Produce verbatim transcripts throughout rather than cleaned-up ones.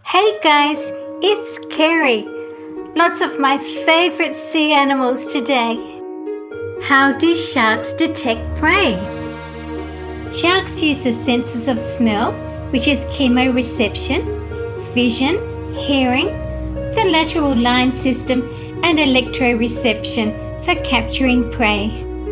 Hey guys, it's Kerry. Lots of my favorite sea animals today. How do sharks detect prey? Sharks use the senses of smell, which is chemoreception, vision, hearing, the lateral line system, and electroreception for capturing prey.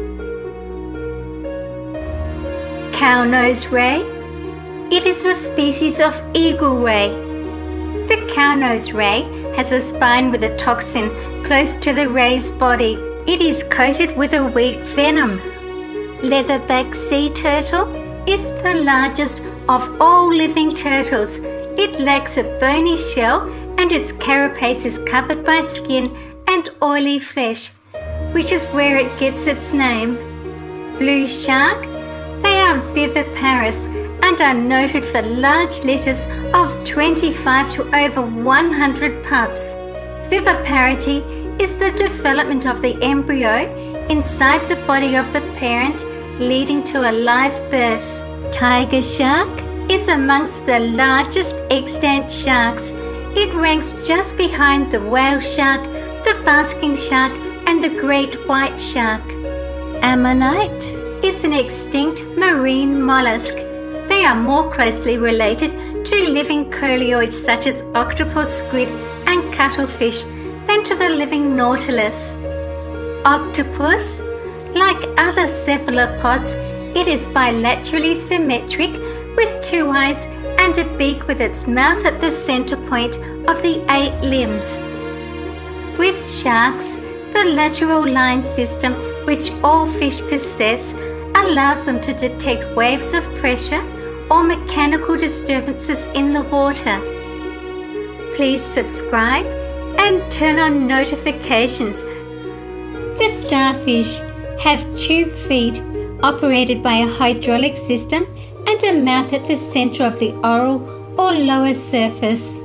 Cow-nose ray. It is a species of eagle ray. The cow-nose ray has a spine with a toxin close to the ray's body. It is coated with a weak venom. Leatherback sea turtle is the largest of all living turtles. It lacks a bony shell and its carapace is covered by skin and oily flesh, which is where it gets its name. Blue shark. They are viviparous and are noted for large litters of twenty-five to over one hundred pups. Viviparity is the development of the embryo inside the body of the parent, leading to a live birth. Tiger shark is amongst the largest extant sharks. It ranks just behind the whale shark, the basking shark, and the great white shark. Ammonite is an extinct marine mollusk. They are more closely related to living coleoids such as octopus, squid, and cuttlefish than to the living nautilus. Octopus. Like other cephalopods, it is bilaterally symmetric with two eyes and a beak with its mouth at the center point of the eight limbs. With sharks, the lateral line system, which all fish possess, allows them to detect waves of pressure or mechanical disturbances in the water. Please subscribe and turn on notifications. The starfish have tube feet operated by a hydraulic system and a mouth at the center of the oral or lower surface.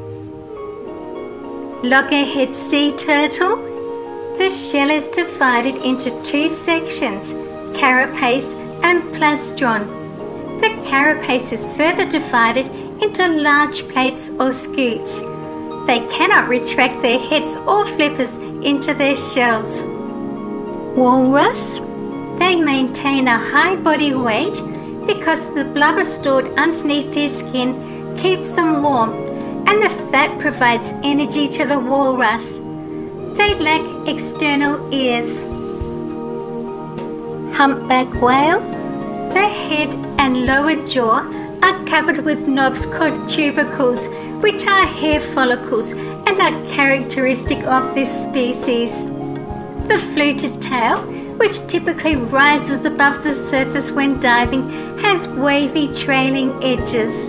Loggerhead sea turtle. The shell is divided into two sections, carapace and plastron. The carapace is further divided into large plates or scutes. They cannot retract their heads or flippers into their shells. Walrus. They maintain a high body weight because the blubber stored underneath their skin keeps them warm, and the fat provides energy to the walrus. They lack external ears. Humpback whale. The head and lower jaw are covered with knobs called tubercles, which are hair follicles and are characteristic of this species. The fluted tail, which typically rises above the surface when diving, has wavy trailing edges.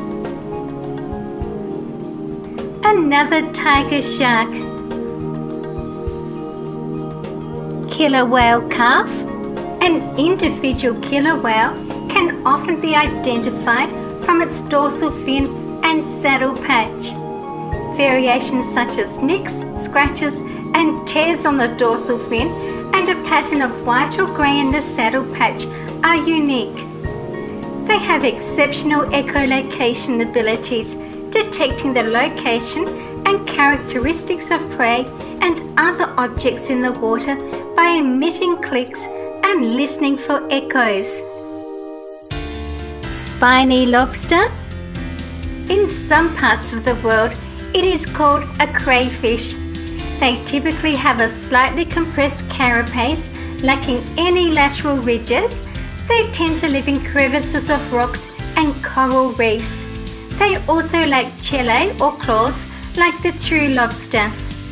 Another tiger shark. Killer whale calf. An individual killer whale can often be identified from its dorsal fin and saddle patch. Variations such as nicks, scratches, and tears on the dorsal fin and a pattern of white or grey in the saddle patch are unique. They have exceptional echolocation abilities, detecting the location and characteristics of prey and other objects in the water by emitting clicks and listening for echoes. Spiny lobster. In some parts of the world, it is called a crayfish. They typically have a slightly compressed carapace, lacking any lateral ridges. They tend to live in crevices of rocks and coral reefs. They also lack chellae or claws like the true lobster.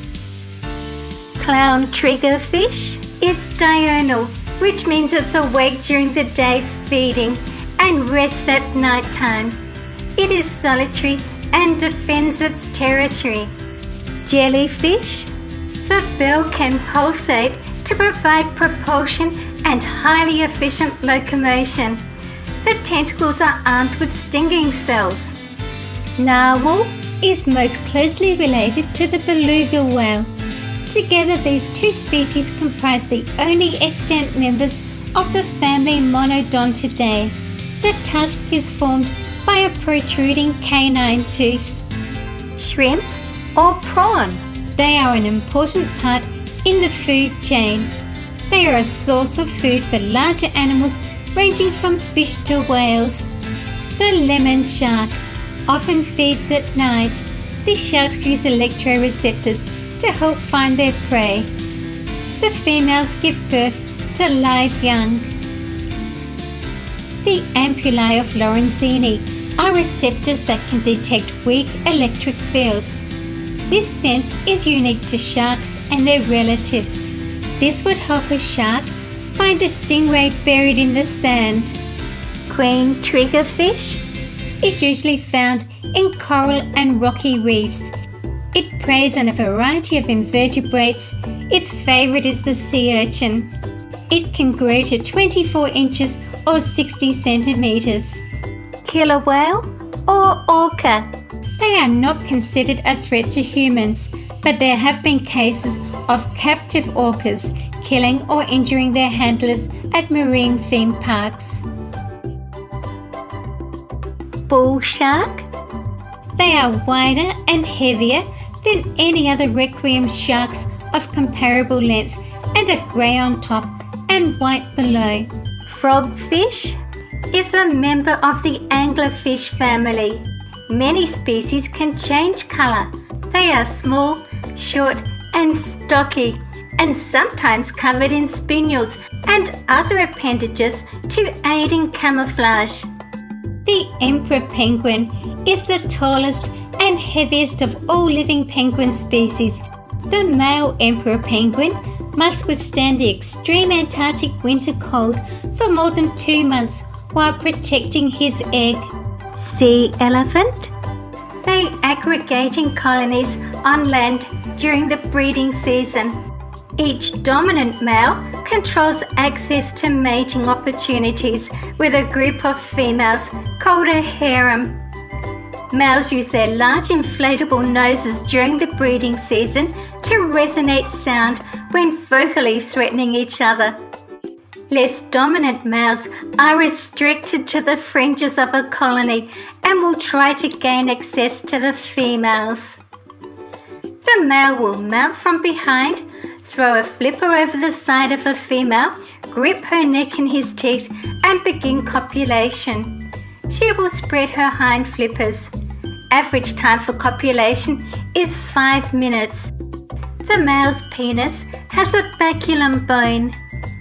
Clown triggerfish is diurnal, which means it's awake during the day feeding and rests at night time. It is solitary and defends its territory. Jellyfish. The bill can pulsate to provide propulsion and highly efficient locomotion. The tentacles are armed with stinging cells. Narwhal is most closely related to the beluga whale. Together, these two species comprise the only extant members of the family Monodontidae. The tusk is formed by a protruding canine tooth. shrimp, or prawn. They are an important part in the food chain. They are a source of food for larger animals ranging from fish to whales. The lemon shark often feeds at night. These sharks use electroreceptors to help find their prey. The females give birth to live young. The ampullae of Lorenzini are receptors that can detect weak electric fields. This sense is unique to sharks and their relatives. This would help a shark find a stingray buried in the sand. Queen triggerfish is usually found in coral and rocky reefs. It preys on a variety of invertebrates. Its favourite is the sea urchin. It can grow to twenty-four inches or sixty centimetres. Killer whale or orca. They are not considered a threat to humans, but there have been cases of captive orcas killing or injuring their handlers at marine theme parks. Bull shark. They are wider and heavier than any other requiem sharks of comparable length and are grey on top and white below. Frogfish is a member of the anglerfish family. Many species can change colour. They are small, short and stocky, and sometimes covered in spinels and other appendages to aid in camouflage. The emperor penguin is the tallest and heaviest of all living penguin species. The male emperor penguin must withstand the extreme Antarctic winter cold for more than two months while protecting his egg. Sea elephant. They aggregate in colonies on land during the breeding season. Each dominant male controls access to mating opportunities with a group of females called a harem. Males use their large inflatable noses during the breeding season to resonate sound when vocally threatening each other. Less dominant males are restricted to the fringes of a colony and will try to gain access to the females. The male will mount from behind, throw a flipper over the side of a female, grip her neck in his teeth and begin copulation. She will spread her hind flippers. Average time for copulation is five minutes. The male's penis has a baculum bone.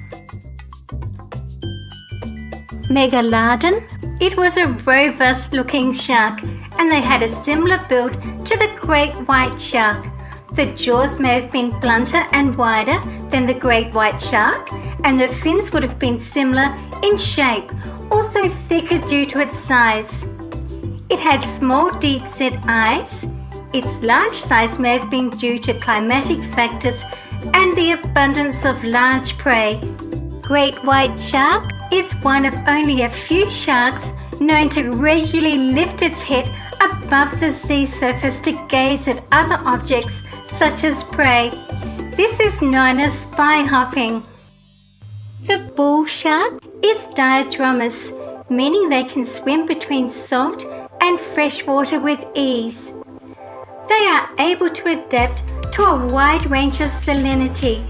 Megalodon. It was a robust looking shark and they had a similar build to the great white shark. The jaws may have been blunter and wider than the great white shark, and the fins would have been similar in shape, also thicker due to its size. It had small deep-set eyes. Its large size may have been due to climatic factors and the abundance of large prey. Great white shark is one of only a few sharks known to regularly lift its head above the sea surface to gaze at other objects such as prey. This is known as spy hopping. The bull shark is diatromous, meaning they can swim between salt and fresh water with ease. They are able to adapt to a wide range of salinity.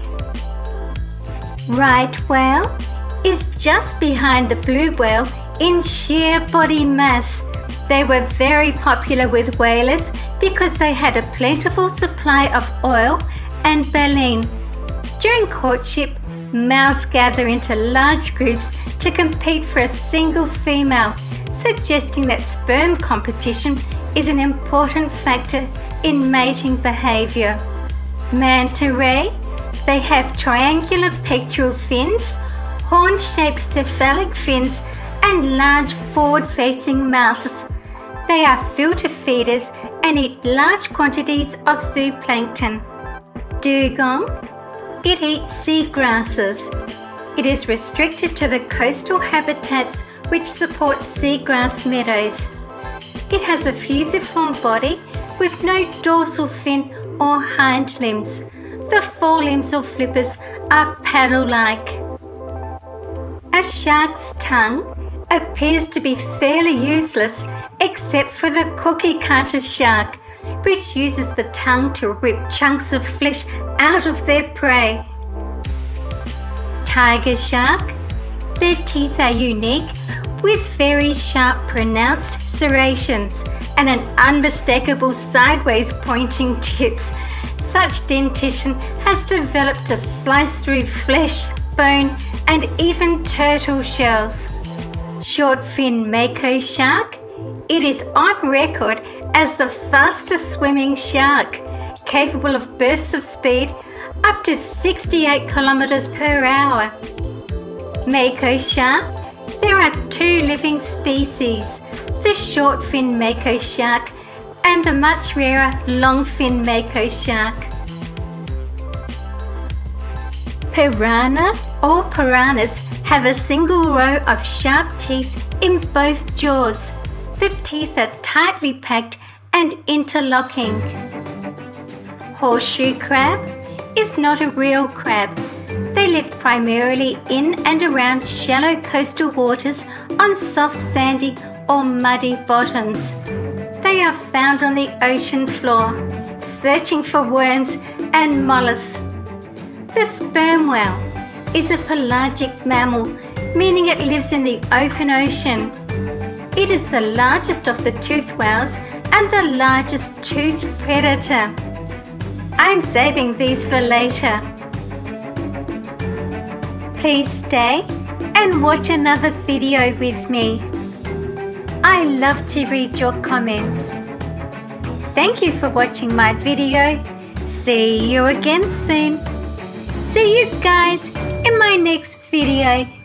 Right whale is just behind the blue whale in sheer body mass. They were very popular with whalers because they had a plentiful supply of oil and baleen. During courtship, males gather into large groups to compete for a single female, suggesting that sperm competition is an important factor in mating behaviour. Manta Ray. They have triangular pectoral fins, horn-shaped cephalic fins and large forward-facing mouths. They are filter feeders and eat large quantities of zooplankton. Dugong. It eats sea grasses. It is restricted to the coastal habitats which support seagrass meadows. It has a fusiform body with no dorsal fin or hind limbs. The forelimbs or flippers are paddle-like. A shark's tongue appears to be fairly useless except for the cookie cutter shark, which uses the tongue to rip chunks of flesh out of their prey. Tiger shark. Their teeth are unique, with very sharp pronounced serrations and an unmistakable sideways pointing tips. Such dentition has developed to slice through flesh, bone, and even turtle shells. Short fin Mako shark. It is on record as the fastest swimming shark, capable of bursts of speed up to sixty-eight kilometers per hour. Mako shark. There are two living species, the short fin Mako shark and the much rarer long fin Mako shark. Piranha or piranhas have a single row of sharp teeth in both jaws. The teeth are tightly packed and interlocking. Horseshoe crab is not a real crab. They live primarily in and around shallow coastal waters on soft sandy or muddy bottoms. They are found on the ocean floor, searching for worms and mollusks. The sperm whale is a pelagic mammal, meaning it lives in the open ocean. It is the largest of the toothed whales and the largest toothed predator. I'm saving these for later. Please stay and watch another video with me. I love to read your comments. Thank you for watching my video. See you again soon. See you guys in my next video.